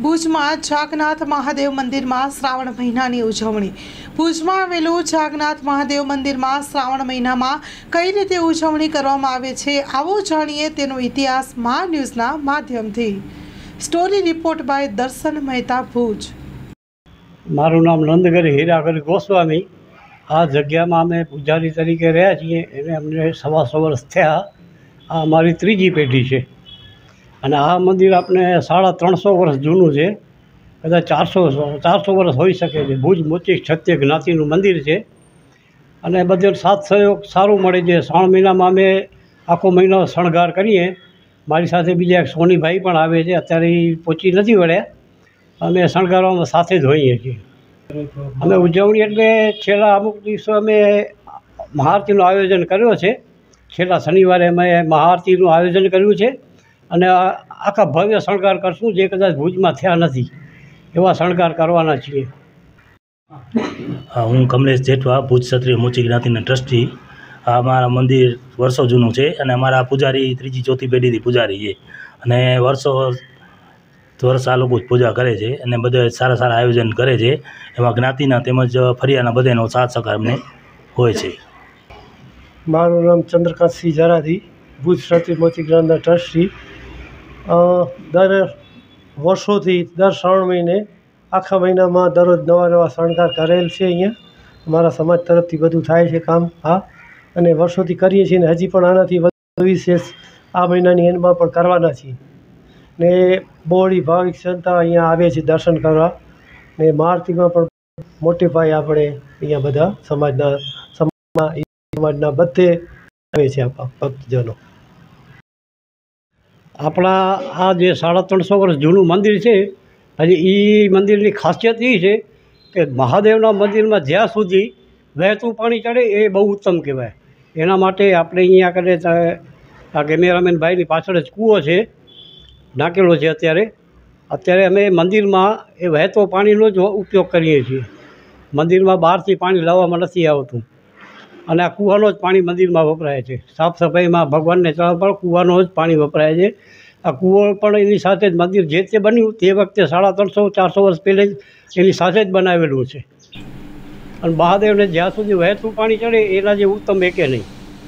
ભુજમાં જાગનાથ મહાદેવ મંદિરમાં શ્રાવણ મહિનાની ઉજવણી। ભુજમાં આવેલું જાગનાથ મહાદેવ મંદિરમાં શ્રાવણ મહિનામાં કઈ રીતે ઉજવણી કરવામાં આવે છે, આવો જાણીએ તેનો ઇતિહાસ મા ન્યૂઝના માધ્યમથી। સ્ટોરી રિપોર્ટ બાય દર્શન મહેતા, ભુજ। મારું નામ નંદગરી હીરાગરી ગોસ્વામી। આ જગ્યામાં અમે પૂજારી તરીકે રહ્યા છીએ એને અમને 1.25 વર્ષ થયા। આ અમારી ત્રીજી પેઢી છે અને આ મંદિર આપણે 350 વર્ષ જૂનું છે, કદાચ 400 વર્ષ હોઈ શકે છે। ભુજ મોચી ક્ષત્રિય જ્ઞાતિનું મંદિર છે અને બધે સાથ સહયોગ સારું મળે છે। શ્રાવણ મહિનામાં અમે આખો મહિનો શણગાર કરીએ। મારી સાથે બીજા એક સોનીભાઈ પણ આવે છે, અત્યારે એ પહોંચી નથી વળ્યા। અમે શણગારવામાં સાથે જ હોઈએ છીએ। અમે ઉજવણી એટલે છેલ્લા અમુક દિવસો અમે મહાઆરતીનું આયોજન કર્યો છે। છેલ્લા શનિવારે અમે મહાઆરતીનું આયોજન કર્યું છે અને આખા ભવ્ય શણગાર કરશું, જે કદાચ ભુજમાં થયા નથી એવા શણગાર કરવાના છીએ। હું કમલેશ જેઠવા, ભુજ ક્ષત્રિય મોચી જ્ઞાતિના ટ્રસ્ટી। આ અમારા મંદિર વર્ષો જૂનું છે અને અમારા પૂજારી ત્રીજી ચોથી પેઢીથી પૂજારી છે અને વર્ષ આ લોકો જ પૂજા કરે છે અને બધા સારા સારા આયોજન કરે છે। એમાં જ્ઞાતિના તેમજ ફરિયાના બધાનો સાથ સહકાર અમને હોય છે। મારું નામ ચંદ્રકાંતસિંહ જરાથી, ભુજ ક્ષત્રિય મોચી જ્ઞાતિના ટ્રસ્ટી। દર વર્ષોથી દર શ્રાવણ મહિને આખા મહિનામાં દરરોજ નવા શણગાર કરેલ છે। અહીંયા અમારા સમાજ તરફથી બધું થાય છે કામ। હા, અને વર્ષોથી કરીએ છીએ ને હજી પણ આનાથી વધુ વિશેષ આ મહિનાની એન્ડમાં પણ કરવાના છીએ ને બહોળી ભાવિક જનતા અહીંયા આવે છે દર્શન કરવા ને મહાઆરતીમાં પણ મોટે પાયે આપણે અહીંયા બધા સમાજના બધે આવે છે ભક્તજનો। આપણા આ જે 350 વર્ષ જૂનું મંદિર છે, હજી એ મંદિરની ખાસિયત એ છે કે મહાદેવના મંદિરમાં જ્યાં સુધી વહેતું પાણી ચડે એ બહુ ઉત્તમ કહેવાય। એના માટે આપણે અહીંયા કરે આ કેમેરામેન ભાઈની પાછળ જ કૂવો છે, નાખેલો છે। અત્યારે અમે મંદિરમાં એ વહેતો પાણીનો જ ઉપયોગ કરીએ છીએ। મંદિરમાં બહારથી પાણી લાવવામાં નથી આવતું અને આ કૂવાનો જ પાણી મંદિરમાં વપરાય છે। સાફ સફાઈમાં ભગવાનને ચડાવવા પણ કૂવાનો જ પાણી વપરાય છે। આ કૂવો પણ એની સાથે જ મંદિર જે તે બન્યું તે વખતે 350-400 વર્ષ પહેલે જ એની સાથે જ બનાવેલું છે અને મહાદેવને જ્યાં સુધી વહેતું પાણી ચડે એના જે ઉત્તમ એકે નહીં।